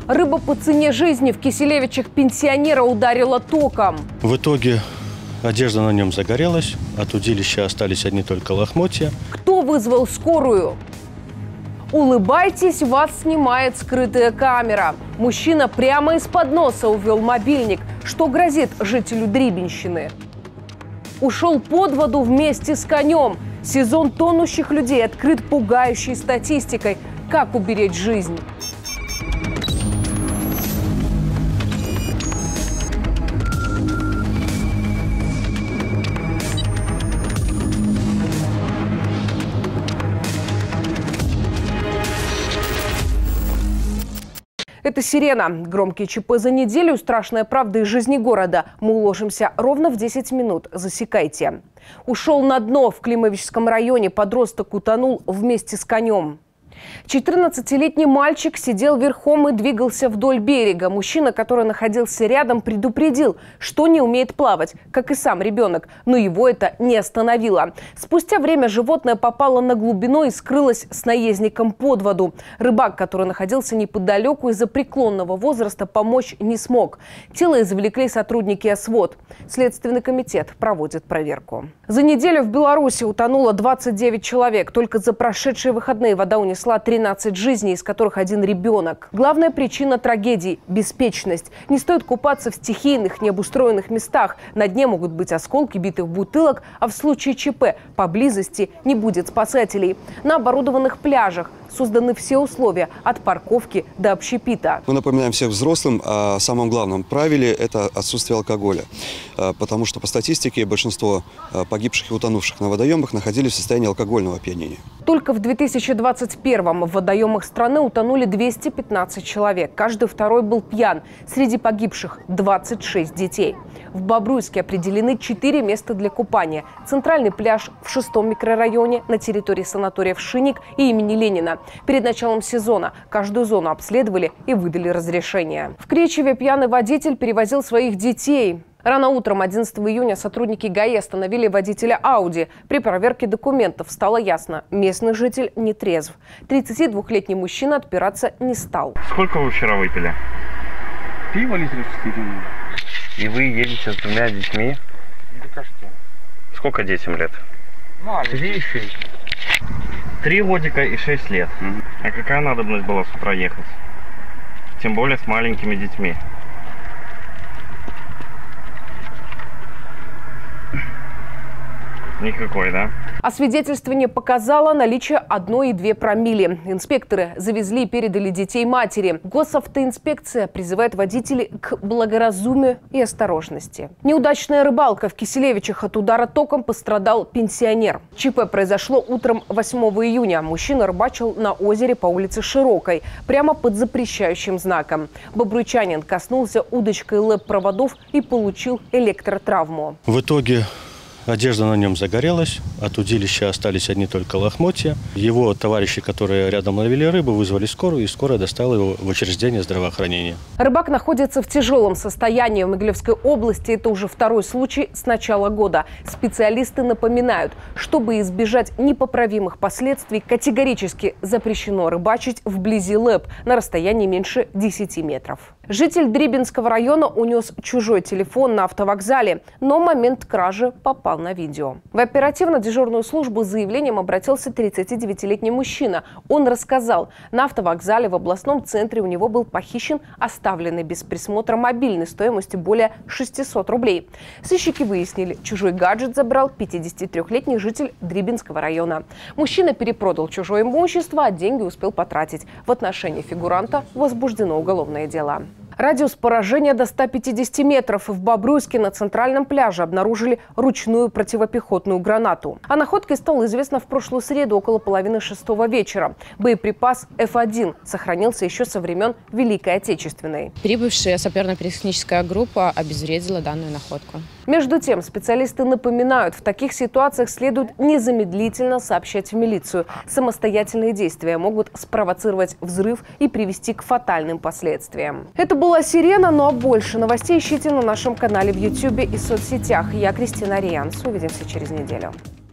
Рыба по цене жизни. В Киселевичах пенсионера ударила током. В итоге одежда на нем загорелась, от удилища остались одни только лохмотья. Кто вызвал скорую? Улыбайтесь, вас снимает скрытая камера. Мужчина прямо из-под носа увел мобильник. Что грозит жителю Дрибенщины? Ушел под воду вместе с конем. Сезон тонущих людей открыт пугающей статистикой. Как уберечь жизнь? Это «Сирена». Громкие ЧП за неделю, страшная правда из жизни города. Мы уложимся ровно в 10 минут. Засекайте. Ушел на дно в Климовичском районе. Подросток утонул вместе с конем. 14-летний мальчик сидел верхом и двигался вдоль берега. Мужчина, который находился рядом, предупредил, что не умеет плавать, как и сам ребенок. Но его это не остановило. Спустя время животное попало на глубину и скрылось с наездником под воду. Рыбак, который находился неподалеку, из-за преклонного возраста помочь не смог. Тело извлекли сотрудники ОСВОД. Следственный комитет проводит проверку. За неделю в Беларуси утонуло 29 человек. Только за прошедшие выходные вода унесла 13 жизней, из которых один ребенок. Главная причина трагедии – беспечность. Не стоит купаться в стихийных, необустроенных местах. На дне могут быть осколки битых бутылок, а в случае ЧП поблизости не будет спасателей. На оборудованных пляжах созданы все условия – от парковки до общепита. Мы напоминаем всем взрослым о самом главном правиле – это отсутствие алкоголя. Потому что по статистике большинство погибших и утонувших на водоемах находились в состоянии алкогольного опьянения. Только в 2021-м в водоемах страны утонули 215 человек. Каждый второй был пьян. Среди погибших 26 детей. В Бобруйске определены 4 места для купания. Центральный пляж в 6-м микрорайоне, на территории санаториев «Шинник» и имени Ленина. Перед началом сезона каждую зону обследовали и выдали разрешение. В Кречеве пьяный водитель перевозил своих детей. Рано утром 11 июня сотрудники ГАИ остановили водителя Ауди. При проверке документов стало ясно – местный житель не трезв. 32-летний мужчина отпираться не стал. Сколько вы вчера выпили? Пиво литров 4. И вы едете с 2 детьми? Да что? Сколько детям лет? 3 и 6. 3 годика и 6 лет. А какая надобность была с утра ехать? Тем более с маленькими детьми. Никакой, да? Освидетельствование показало наличие 1,2 промилле. Инспекторы завезли и передали детей матери. Госавтоинспекция призывает водителей к благоразумию и осторожности. Неудачная рыбалка в Киселевичах. От удара током пострадал пенсионер. ЧП произошло утром 8 июня. Мужчина рыбачил на озере по улице Широкой, прямо под запрещающим знаком. Бобруйчанин коснулся удочкой ЛЭП-проводов и получил электротравму. В итоге одежда на нем загорелась, от удилища остались одни только лохмотья. Его товарищи, которые рядом ловили рыбу, вызвали скорую, и скорая доставила его в учреждение здравоохранения. Рыбак находится в тяжелом состоянии. В Могилевской области это уже второй случай с начала года. Специалисты напоминают, чтобы избежать непоправимых последствий, категорически запрещено рыбачить вблизи ЛЭП на расстоянии меньше 10 метров. Житель Дрибенского района унес чужой телефон на автовокзале, но момент кражи попал на видео. В оперативно-дежурную службу с заявлением обратился 39-летний мужчина. Он рассказал, на автовокзале в областном центре у него был похищен оставленный без присмотра мобильный стоимостью более 600 рублей. Сыщики выяснили, чужой гаджет забрал 53-летний житель Дрибенского района. Мужчина перепродал чужое имущество, а деньги успел потратить. В отношении фигуранта возбуждено уголовное дело. Радиус поражения до 150 метров. В Бобруйске на центральном пляже обнаружили ручную противопехотную гранату. О находке стало известно в прошлую среду около 5:30 вечера. Боеприпас F1 сохранился еще со времен Великой Отечественной. Прибывшая саперно-пиротехническая группа обезвредила данную находку. Между тем, специалисты напоминают, в таких ситуациях следует незамедлительно сообщать в милицию. Самостоятельные действия могут спровоцировать взрыв и привести к фатальным последствиям. Это была «Сирена», но больше новостей ищите на нашем канале в YouTube и соцсетях. Я Кристина Ариянс. Увидимся через неделю.